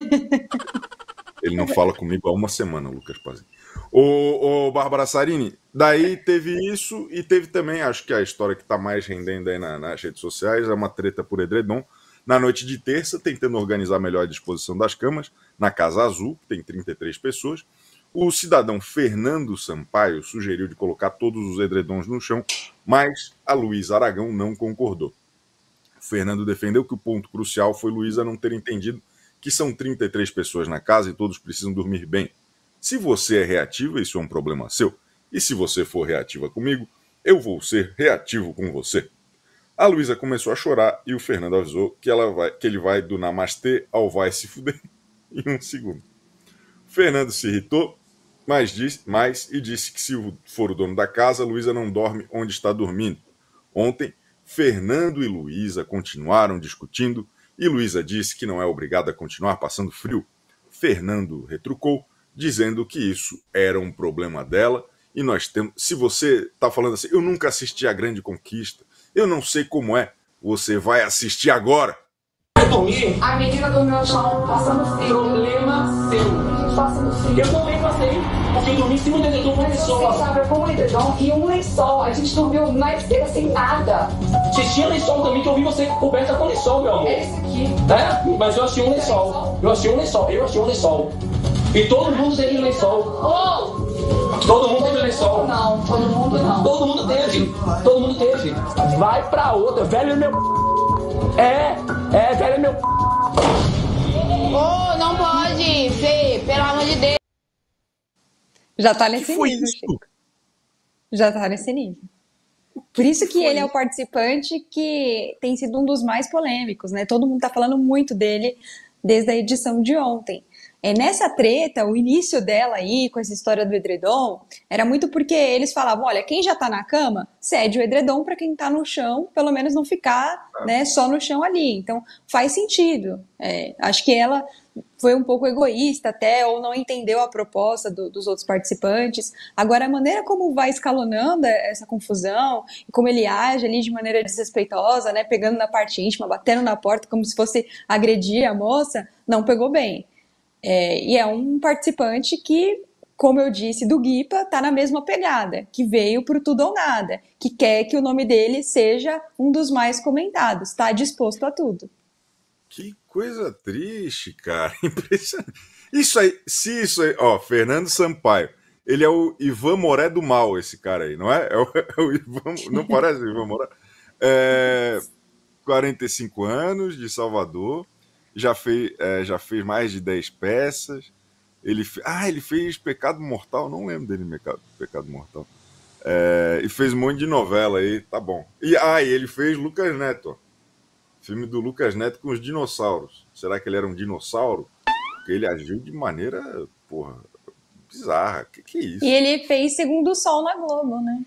Ele não fala comigo há uma semana, Lucas Pazinho. Ô, Bárbara Sarini, daí teve isso e teve também, acho que a história que está mais rendendo aí nas redes sociais é uma treta por edredom. Na noite de terça, tentando organizar melhor a disposição das camas, na Casa Azul, que tem 33 pessoas, o cidadão Fernando Sampaio sugeriu de colocar todos os edredons no chão, mas a Luísa Aragão não concordou. O Fernando defendeu que o ponto crucial foi Luísa não ter entendido que são 33 pessoas na casa e todos precisam dormir bem. Se você é reativa, isso é um problema seu. E se você for reativa comigo, eu vou ser reativo com você. A Luísa começou a chorar e o Fernando avisou que ele vai do namastê ao vai se fuder em um segundo. O Fernando se irritou, mas disse que se for o dono da casa, Luísa não dorme onde está dormindo. Ontem, Fernando e Luísa continuaram discutindo e Luísa disse que não é obrigada a continuar passando frio. Fernando retrucou, dizendo que isso era um problema dela e nós temos... Se você está falando assim, eu nunca assisti a Grande Conquista, eu não sei como é, você vai assistir agora. Eu dormi? A menina dormiu no chão, passando frio. Problema seu. Passando frio. Eu também passei, porque eu dormi em cima do edredom com lençol. Você sabe, com um edredom e um lençol. A gente dormiu na esteira sem nada. Você tinha lençol também, que eu vi você coberta com lençol, meu amor. É esse aqui. É? Mas eu achei um lençol. Eu achei um lençol. E todo mundo teve lençol. Oh! Todo mundo teve lençol. Não, todo mundo não. Todo mundo teve. Vai pra outra. Velho meu... velho meu... Oh, não pode, Fê, pelo amor de Deus. Já tá nesse nível, Chico. Já tá nesse nível. Por isso que ele é o participante que tem sido um dos mais polêmicos, né? Todo mundo tá falando muito dele desde a edição de ontem. Nessa treta, o início dela aí, com essa história do edredom, era muito porque eles falavam, olha, quem já tá na cama, cede o edredom para quem tá no chão, pelo menos não ficar, né, só no chão ali. Então, faz sentido. Acho que ela foi um pouco egoísta até, ou não entendeu a proposta dos outros participantes. Agora, a maneira como vai escalonando essa confusão, e como ele age ali de maneira desrespeitosa, né, pegando na parte íntima, batendo na porta como se fosse agredir a moça, não pegou bem. E é um participante que, como eu disse, do Guipa, tá na mesma pegada, que veio pro tudo ou nada, que quer que o nome dele seja um dos mais comentados, tá disposto a tudo. Que coisa triste, cara. Impressionante. Isso aí, Fernando Sampaio. Ele é o Ivan Moré do mal, esse cara aí, não é? É o Ivan, não parece o Ivan Moré? 45 anos, de Salvador. Já fez mais de 10 peças. Ele fez Pecado Mortal, não lembro dele Pecado Mortal. E fez um monte de novela aí, tá bom. E ele fez Lucas Neto, ó. Filme do Lucas Neto com os dinossauros. Será que ele era um dinossauro? Porque ele agiu de maneira, bizarra. Que é isso? E ele fez Segundo o Sol na Globo, né?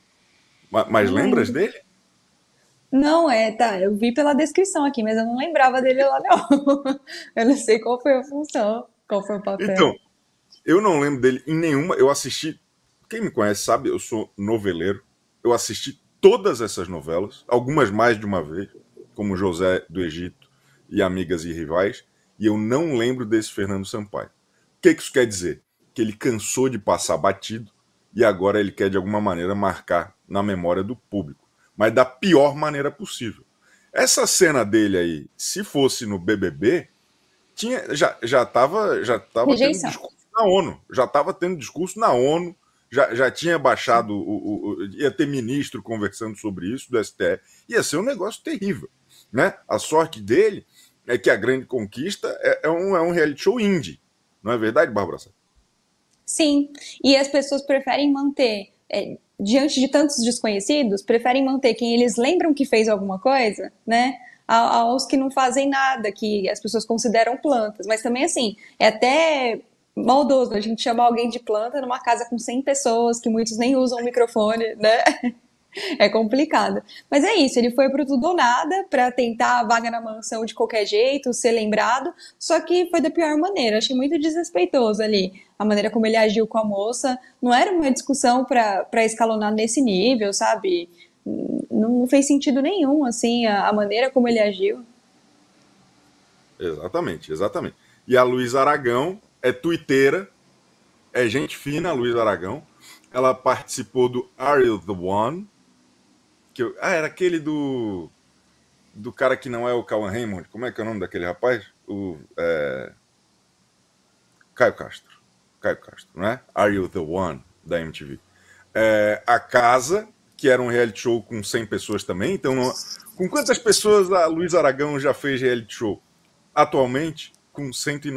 Mas lembras dele? Não, tá, eu vi pela descrição aqui, mas eu não lembrava dele lá, não. Eu não sei qual foi a função, qual foi o papel. Então, eu não lembro dele em nenhuma. Eu assisti, quem me conhece sabe, eu sou noveleiro. Eu assisti todas essas novelas, algumas mais de uma vez, como José do Egito e Amigas e Rivais, e eu não lembro desse Fernando Sampaio. O que isso quer dizer? Que ele cansou de passar batido e agora ele quer de alguma maneira marcar na memória do público, mas da pior maneira possível. Essa cena dele aí, se fosse no BBB, já estava tendo discurso na ONU. Já estava tendo discurso na ONU, já tinha baixado, ia ter ministro conversando sobre isso do STF. Ia ser um negócio terrível, né? A sorte dele é que a Grande Conquista é um reality show indie. Não é verdade, Bárbara? Sim, e as pessoas preferem manter... diante de tantos desconhecidos, preferem manter quem eles lembram que fez alguma coisa, né? Aos que não fazem nada, que as pessoas consideram plantas. Mas também, assim, é até maldoso a gente chamar alguém de planta numa casa com 100 pessoas, que muitos nem usam o microfone, né? É complicado. Mas é isso, ele foi pro tudo ou nada para tentar a vaga na mansão de qualquer jeito, ser lembrado, só que foi da pior maneira. Achei muito desrespeitoso ali a maneira como ele agiu com a moça. Não era uma discussão para escalonar nesse nível, sabe? Não fez sentido nenhum, assim, a maneira como ele agiu. Exatamente. E a Luísa Aragão é tuiteira, é gente fina, a Luísa Aragão. Ela participou do Are You The One? Era aquele do cara que não é o Cauã Raymond. Como é que é o nome daquele rapaz? Caio Castro, né? Are You The One? Da MTV. A Casa, que era um reality show com 100 pessoas também. Então, com quantas pessoas a Luísa Aragão já fez reality show? Atualmente, com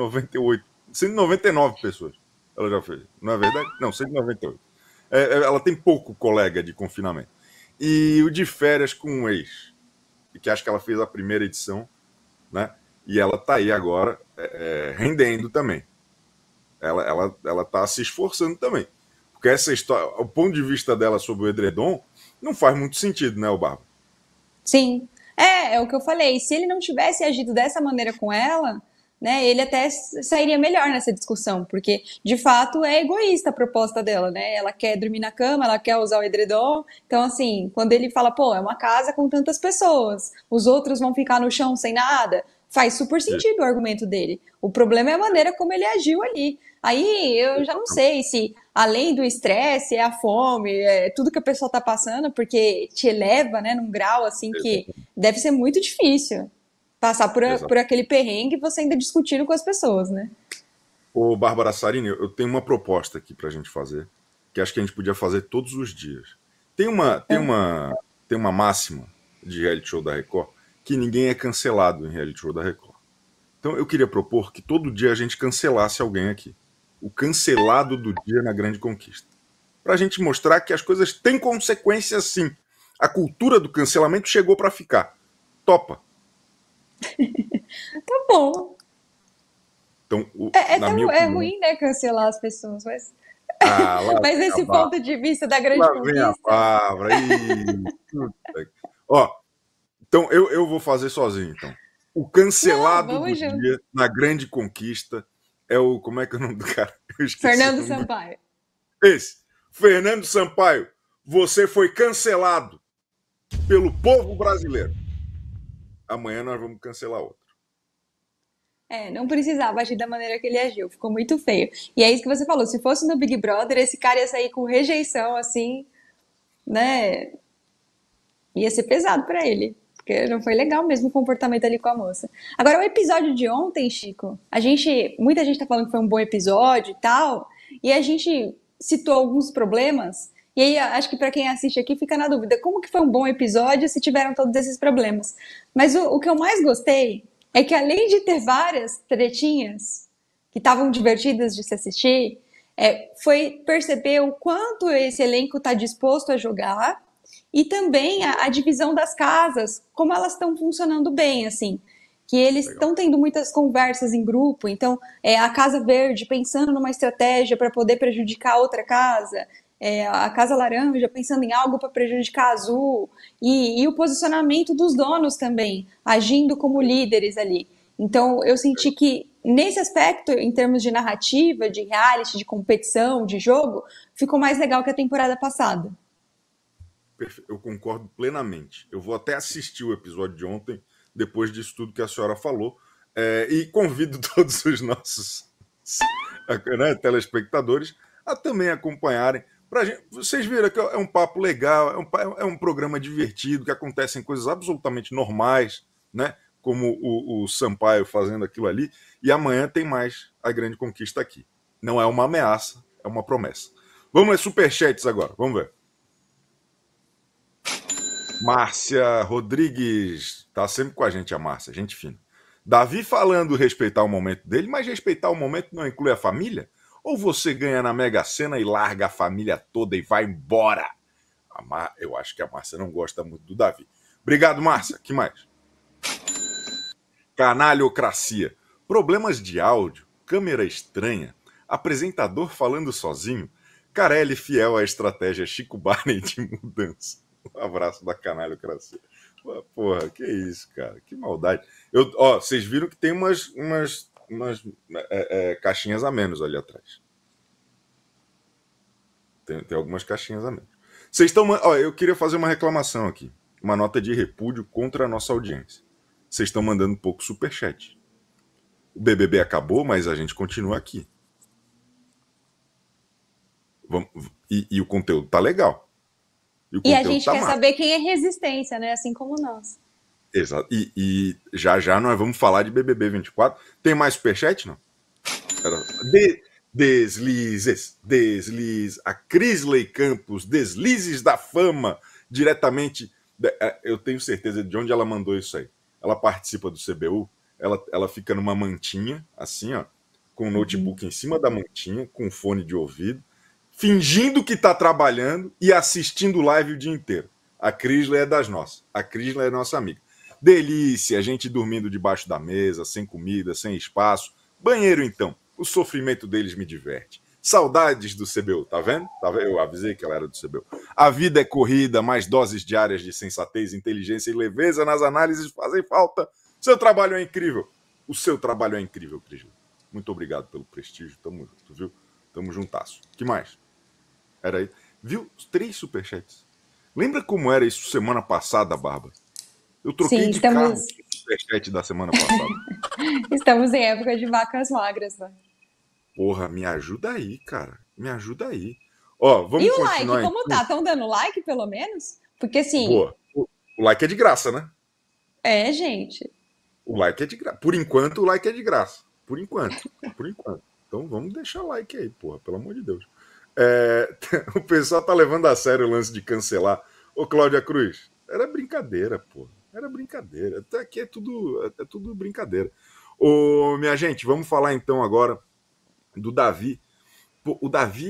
199 pessoas. Ela já fez. Não é verdade? Não, 198. Ela tem pouco colega de confinamento. E o de férias com um ex, que acho que ela fez a primeira edição, né? E ela tá aí agora rendendo também. Ela tá se esforçando também. Porque essa história, o ponto de vista dela sobre o edredom, não faz muito sentido, né, o Bárbara? Sim. É o que eu falei. Se ele não tivesse agido dessa maneira com ela, né, ele até sairia melhor nessa discussão, porque de fato é egoísta a proposta dela, né? Ela quer dormir na cama, ela quer usar o edredom. Então, assim, quando ele fala, pô, é uma casa com tantas pessoas, os outros vão ficar no chão sem nada, faz super sentido o argumento dele. O problema é a maneira como ele agiu ali. Aí eu já não sei se, além do estresse, é a fome, é tudo que a pessoa tá passando, porque te eleva, né, num grau assim que deve ser muito difícil passar por aquele perrengue e você ainda discutindo com as pessoas, né? Ô, Bárbara Sarini, eu tenho uma proposta aqui pra gente fazer, que acho que a gente podia fazer todos os dias. Tem uma máxima de reality show da Record que ninguém é cancelado em reality show da Record. Então eu queria propor que todo dia a gente cancelasse alguém aqui. O cancelado do dia na Grande Conquista. Pra gente mostrar que as coisas têm consequências sim. A cultura do cancelamento chegou pra ficar. Topa. Tá bom. Então, é ruim, né, cancelar as pessoas, mas... mas esse ponto de vista da Grande Conquista... Vem a palavra. Ó, então eu vou fazer sozinho, então. O cancelado do dia na Grande Conquista é o... Como é que é o nome do cara? Fernando Sampaio. Esse. Fernando Sampaio, você foi cancelado pelo povo brasileiro. Amanhã nós vamos cancelar outro. Não precisava agir da maneira que ele agiu. Ficou muito feio. E é isso que você falou. Se fosse no Big Brother, esse cara ia sair com rejeição, assim, né? Ia ser pesado pra ele. Porque não foi legal mesmo o comportamento ali com a moça. Agora, o episódio de ontem, Chico, muita gente tá falando que foi um bom episódio e tal, e a gente citou alguns problemas, e aí acho que para quem assiste aqui fica na dúvida, como que foi um bom episódio se tiveram todos esses problemas? Mas o que eu mais gostei é que além de ter várias tretinhas que estavam divertidas de se assistir, foi perceber o quanto esse elenco está disposto a jogar, e também a divisão das casas, como elas estão funcionando bem, assim, que eles estão tendo muitas conversas em grupo, então a Casa Verde pensando numa estratégia para poder prejudicar outra casa, a Casa Laranja pensando em algo para prejudicar a Azul, e o posicionamento dos donos também, agindo como líderes ali. Então eu senti que nesse aspecto, em termos de narrativa, de reality, de competição, de jogo, ficou mais legal que a temporada passada. Eu concordo plenamente. Eu vou até assistir o episódio de ontem, depois disso tudo que a senhora falou, e convido todos os nossos telespectadores a também acompanharem. Vocês viram que é um papo legal, é um programa divertido, que acontecem coisas absolutamente normais, né? Como o Sampaio fazendo aquilo ali, e amanhã tem mais a Grande Conquista aqui. Não é uma ameaça, é uma promessa. Vamos ler superchats agora, vamos ver. Márcia Rodrigues, tá sempre com a gente a Márcia, gente fina. Davi falando respeitar o momento dele, mas respeitar o momento não inclui a família? Ou você ganha na Mega Sena e larga a família toda e vai embora? Eu acho que a Márcia não gosta muito do Davi. Obrigado, Márcia. Que mais? Canalhocracia. Problemas de áudio, câmera estranha, apresentador falando sozinho, Carelli fiel à estratégia Chico Barney de mudança. Um abraço da Canalhocracia. Porra, que isso, cara? Que maldade. Vocês viram que tem umas caixinhas a menos ali atrás. Tem algumas caixinhas a menos. Vocês estão... eu queria fazer uma reclamação aqui. Uma nota de repúdio contra a nossa audiência. Vocês estão mandando pouco superchat. O BBB acabou, mas a gente continua aqui. E o conteúdo tá legal. E a gente quer saber quem é resistência, né? Assim como nós. Exato. E já nós vamos falar de BBB 24. Tem mais superchat, não? Deslizes. A Crisley Campos, deslizes da fama, diretamente. Eu tenho certeza de onde ela mandou isso aí. Ela participa do CBU, ela fica numa mantinha, assim, ó, com o notebook em cima da mantinha, com fone de ouvido, fingindo que tá trabalhando e assistindo live o dia inteiro. A Crisley é das nossas. A Crisley é nossa amiga. Delícia, a gente dormindo debaixo da mesa, sem comida, sem espaço. Banheiro, então. O sofrimento deles me diverte. Saudades do CBU, tá vendo? Eu avisei que ela era do CBU. A vida é corrida, mais doses diárias de sensatez, inteligência e leveza nas análises fazem falta. Seu trabalho é incrível. O seu trabalho é incrível, Crisley. Muito obrigado pelo prestígio. Tamo junto, viu? Tamo juntasso. Que mais? Era aí. Viu? 3 superchats. Lembra como era isso semana passada, Bárbara? Eu troquei de carro no superchat da semana passada. Estamos em época de vacas magras, né? Porra, me ajuda aí, cara. Me ajuda aí. Ó, vamos e o continuar. Like, como tá? Estão dando like, pelo menos? Porque assim... Boa. O like é de graça, né? É, gente. O like é de graça. Por enquanto, o like é de graça. Por enquanto. Então vamos deixar like aí, porra. Pelo amor de Deus. O pessoal tá levando a sério o lance de cancelar. Ô, Cláudia Cruz, era brincadeira, porra. Era brincadeira. Até aqui é tudo brincadeira. Ô, minha gente, vamos falar então agora do Davi. Pô, o Davi